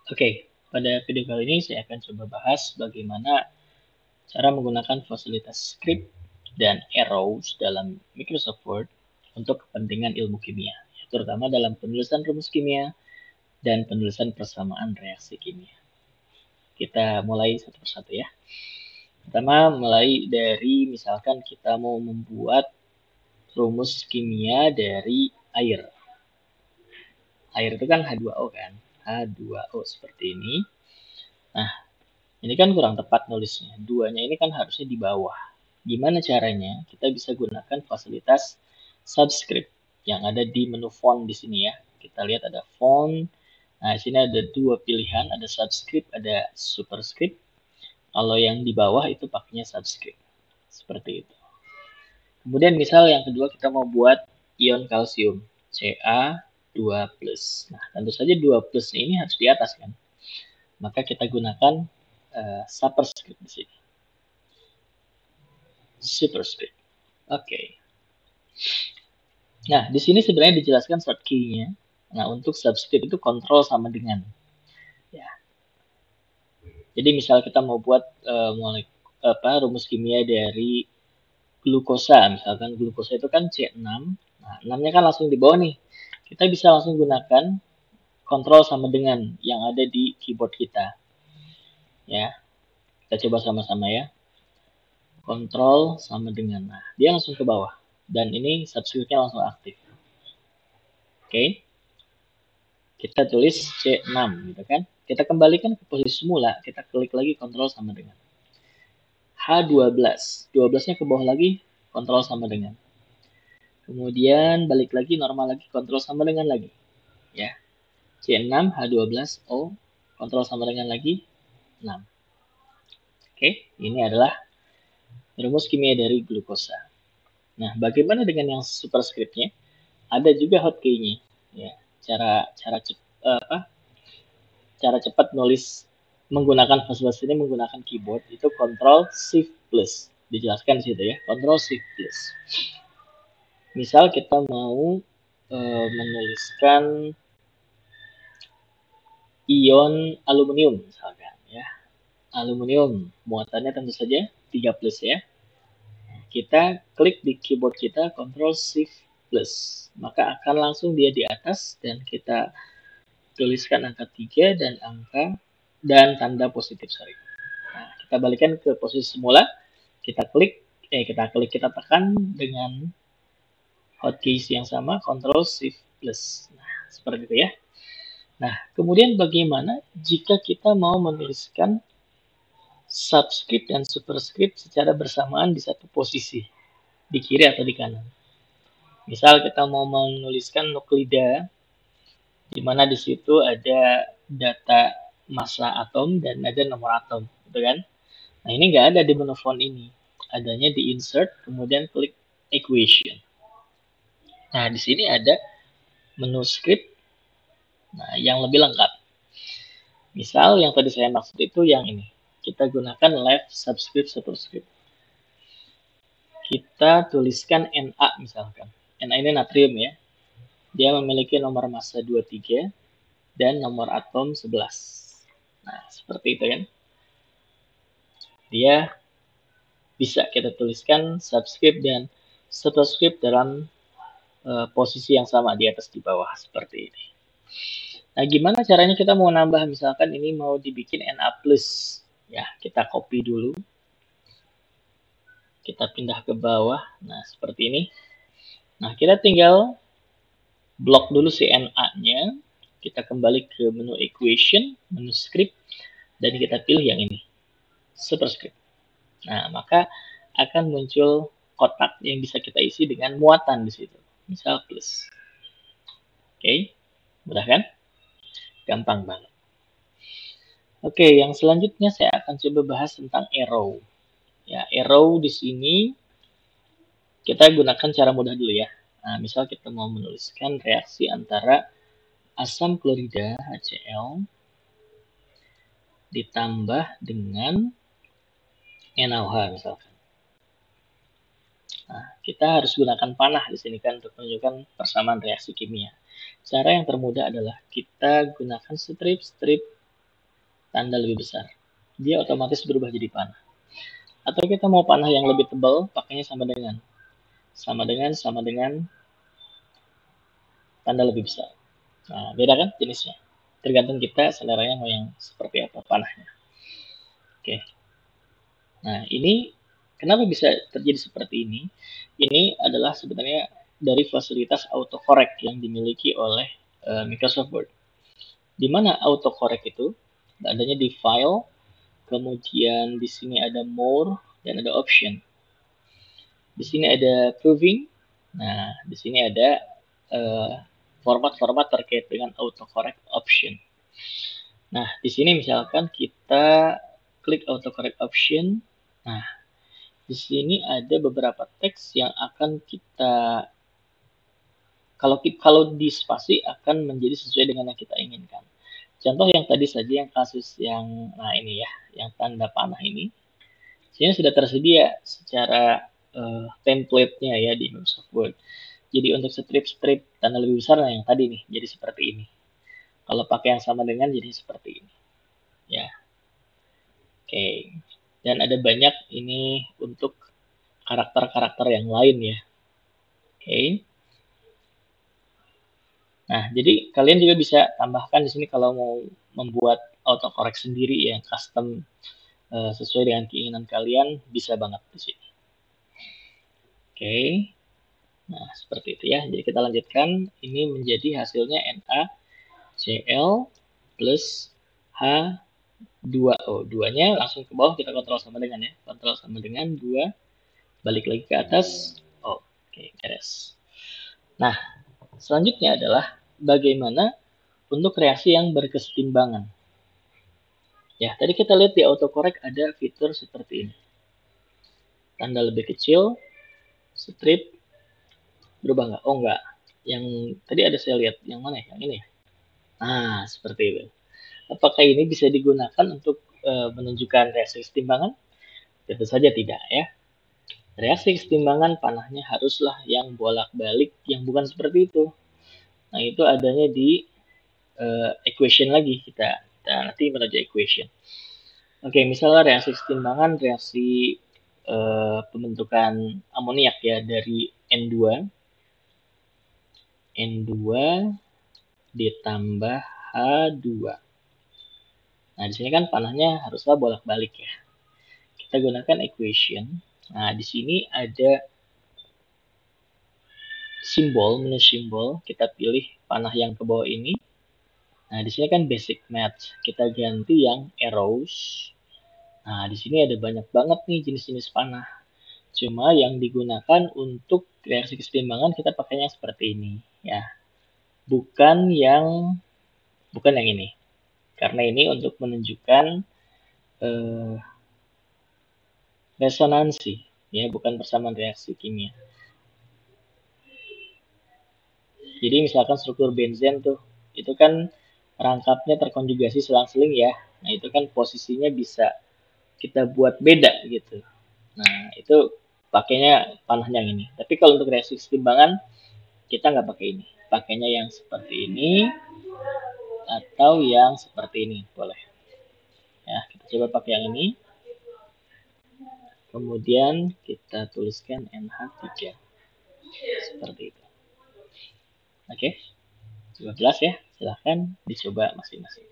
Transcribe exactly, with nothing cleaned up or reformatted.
Oke, pada video kali ini saya akan coba bahas bagaimana cara menggunakan fasilitas script dan arrows dalam Microsoft Word untuk kepentingan ilmu kimia, terutama dalam penulisan rumus kimia dan penulisan persamaan reaksi kimia. Kita mulai satu persatu ya. Pertama, mulai dari misalkan kita mau membuat rumus kimia dari air. Air itu kan H dua O kan, H dua O seperti ini. Nah, ini kan kurang tepat nulisnya. Duanya ini kan harusnya di bawah. Gimana caranya? Kita bisa gunakan fasilitas subscript yang ada di menu font di sini ya. Kita lihat ada font. Nah, di sini ada dua pilihan, ada subscript, ada superscript. Kalau yang di bawah itu pakainya subscript. Seperti itu. Kemudian misal yang kedua kita mau buat ion kalsium, C A dua plus. Nah, tentu saja dua plus ini harus di atas kan. Maka kita gunakan uh, superscript di sini. Superscript. Oke. Okay. Nah, di sini sebenarnya dijelaskan short key-nya. Nah, untuk subscript itu kontrol sama dengan. Ya. Jadi misal kita mau buat uh, molek apa rumus kimia dari glukosa, misalkan glukosa itu kan C enam. Nah, enam-nya kan langsung di bawah nih. Kita bisa langsung gunakan kontrol sama dengan yang ada di keyboard kita. Ya. Kita coba sama-sama ya. Kontrol sama dengan. Nah, dia langsung ke bawah. Dan ini subscript-nya langsung aktif. Oke. Okay. Kita tulis C enam gitu kan. Kita kembalikan ke posisi semula, kita klik lagi kontrol sama dengan. H dua belas. dua belas-nya ke bawah lagi, kontrol sama dengan. Kemudian balik lagi normal lagi, kontrol sama dengan lagi. Ya. C enam H dua belas O, kontrol sama dengan lagi enam. Oke, ini adalah rumus kimia dari glukosa. Nah, bagaimana dengan yang superscript-nya? Ada juga hotkey-nya. Ya, cara cara cep, apa? Cara cepat nulis menggunakan fasilitas ini menggunakan keyboard itu Control Shift Plus. Dijelaskan di situ ya, Control Shift Plus. Misal kita mau e, menuliskan ion aluminium misalkan ya. Aluminium muatannya tentu saja tiga plus ya. Kita klik di keyboard kita Control Shift Plus, maka akan langsung dia di atas dan kita tuliskan angka tiga dan angka dan tanda positif sorry. Nah, kita balikan ke posisi semula, kita klik, eh kita klik, kita tekan dengan hotkeys yang sama, Control Shift Plus. Nah, seperti itu ya. Nah, kemudian bagaimana jika kita mau menuliskan subscript dan superscript secara bersamaan di satu posisi, di kiri atau di kanan? Misal kita mau menuliskan nuklida, di mana di situ ada data massa atom dan ada nomor atom, gitu kan? Nah, ini nggak ada di menu font ini. Adanya di insert, kemudian klik equation. Nah, di sini ada menu script, nah, yang lebih lengkap. Misal yang tadi saya maksud itu yang ini. Kita gunakan left subscript superscript. Kita tuliskan Na misalkan. Na ini natrium ya. Dia memiliki nomor massa dua puluh tiga dan nomor atom sebelas. Nah, seperti itu kan. Dia bisa kita tuliskan subscript dan superscript dalam uh, posisi yang sama di atas di bawah seperti ini. Nah, gimana caranya kita mau nambah misalkan ini mau dibikin Na plus. Ya, kita copy dulu. Kita pindah ke bawah. Nah, seperti ini. Nah, kita tinggal blok dulu si Na-nya. Kita kembali ke menu equation, menu script, dan kita pilih yang ini, superscript. Nah, maka akan muncul kotak yang bisa kita isi dengan muatan di situ. Misal plus. Oke, mudah kan? Gampang banget. Oke, yang selanjutnya saya akan coba bahas tentang arrow. Ya, arrow di sini kita gunakan cara mudah dulu ya. Nah, misal kita mau menuliskan reaksi antara asam klorida HCl ditambah dengan NaOH misalkan. Nah, kita harus gunakan panah di sini kan untuk menunjukkan persamaan reaksi kimia. Cara yang termudah adalah kita gunakan strip-strip tanda lebih besar, dia otomatis berubah jadi panah. Atau kita mau panah yang lebih tebal, pakainya sama dengan sama dengan sama dengan tanda lebih besar. Nah, beda kan jenisnya? Tergantung kita seleranya mau yang seperti apa panahnya. Oke. Nah, ini kenapa bisa terjadi seperti ini? Ini adalah sebenarnya dari fasilitas autocorrect yang dimiliki oleh uh, Microsoft Word. Di mana autocorrect itu adanya di file, kemudian di sini ada more dan ada option. Di sini ada proving. Nah, di sini ada uh, format-format terkait dengan autocorrect option. Nah, di sini misalkan kita klik autocorrect option. Nah, di sini ada beberapa teks yang akan kita kalau kalau di spasi akan menjadi sesuai dengan yang kita inginkan. Contoh yang tadi saja yang kasus yang nah ini ya, yang tanda panah ini. Sini sudah tersedia secara uh, template-nya ya di Microsoft Word. Jadi untuk strip-strip tanda lebih besar nah yang tadi nih, jadi seperti ini. Kalau pakai yang sama dengan jadi seperti ini. Ya. Oke. Dan ada banyak ini untuk karakter-karakter yang lain ya. Oke. Nah, jadi kalian juga bisa tambahkan di sini kalau mau membuat autocorrect sendiri ya, custom uh, sesuai dengan keinginan kalian, bisa banget di sini. Oke. Nah, seperti itu ya. Jadi kita lanjutkan. Ini menjadi hasilnya NaCl plus H dua O. dua-nya langsung ke bawah kita kontrol sama dengan ya. Kontrol sama dengan dua. Balik lagi ke atas. Oh, oke, beres. Nah, selanjutnya adalah bagaimana untuk reaksi yang berkesetimbangan. Ya, tadi kita lihat di autocorrect ada fitur seperti ini. Tanda lebih kecil, strip, berubah nggak? Oh nggak. Yang tadi ada saya lihat, yang mana ya? Yang ini ya? Nah, seperti itu. Apakah ini bisa digunakan untuk e, menunjukkan reaksi kesetimbangan? Tentu saja tidak ya. Reaksi kesetimbangan panahnya haruslah yang bolak-balik, yang bukan seperti itu. Nah, itu adanya di uh, equation lagi kita. Kita nanti menuju equation. Oke, misalnya reaksi kesetimbangan, reaksi uh, pembentukan amoniak ya dari N dua. N dua ditambah H dua. Nah, di sini kan panahnya haruslah bolak-balik ya. Kita gunakan equation. Nah, di sini ada simbol, menu simbol, kita pilih panah yang ke bawah ini. Nah, di sini kan basic match. Kita ganti yang arrows. Nah, di sini ada banyak banget nih jenis-jenis panah. Cuma yang digunakan untuk reaksi kesetimbangan kita pakainya seperti ini, ya. Bukan yang bukan yang ini. Karena ini untuk menunjukkan eh, resonansi, ya, bukan persamaan reaksi kimia. Jadi misalkan struktur benzen tuh, itu kan rangkapnya terkonjugasi selang-seling ya. Nah, itu kan posisinya bisa kita buat beda gitu. Nah, itu pakainya panah yang ini. Tapi kalau untuk reaksi kesetimbangan, kita nggak pakai ini. Pakainya yang seperti ini atau yang seperti ini, boleh. Ya, kita coba pakai yang ini. Kemudian kita tuliskan N H tiga. Seperti itu. Oke, sudah jelas ya? Silahkan dicoba masing-masing.